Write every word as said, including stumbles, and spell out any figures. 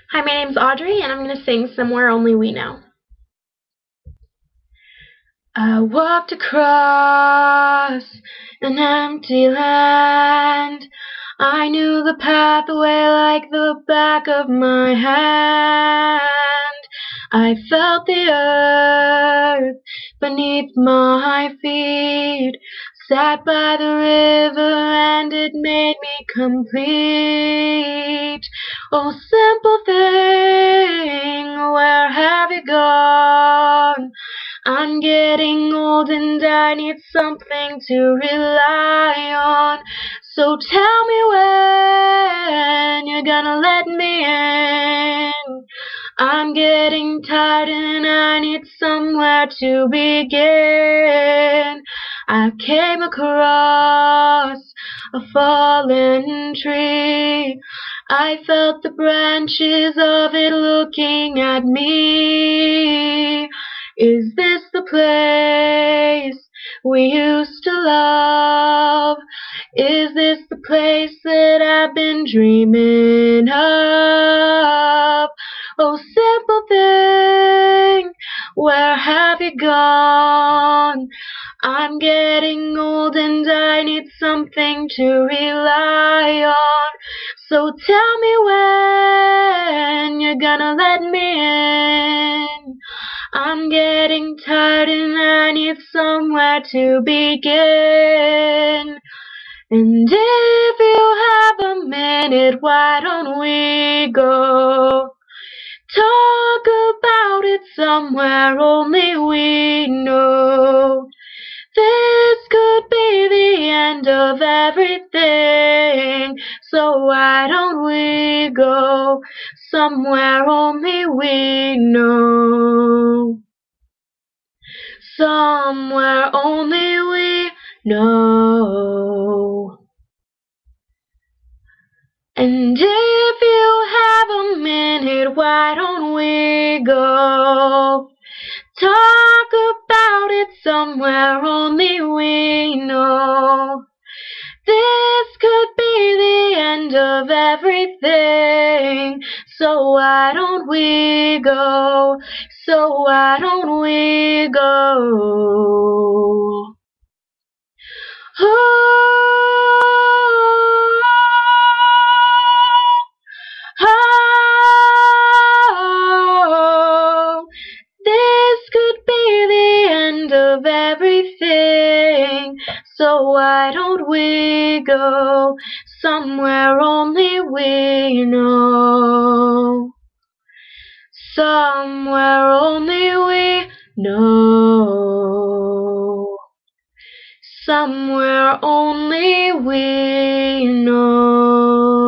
Hi, my name's Audrey, and I'm going to sing Somewhere Only We Know. I walked across an empty land. I knew the pathway like the back of my hand. I felt the earth beneath my feet, sat by the river and it made me complete. Oh, simple thing, where have you gone? I'm getting old and I need something to rely on. So tell me when you're gonna let me in. I'm getting tired and I need somewhere to begin. I came across a fallen tree. I felt the branches of it looking at me. Is this the place we used to love? Is this the place that I've been dreaming of? Oh, simple thing, where have you gone? I'm getting old and I need something to rely on. So tell me when you're gonna let me in. I'm getting tired and I need somewhere to begin. And if you have a minute, why don't we go talk about it somewhere only we know? This could be the end of everything, so why don't we go somewhere only we know? Somewhere only we know. And if you have a minute, why don't we go talk about it somewhere only we know? This could be the end of everything, so why don't we go? So why don't we go? Oh, this could be the end of everything, so why don't we go somewhere only we know? Somewhere only we know. Somewhere only we know.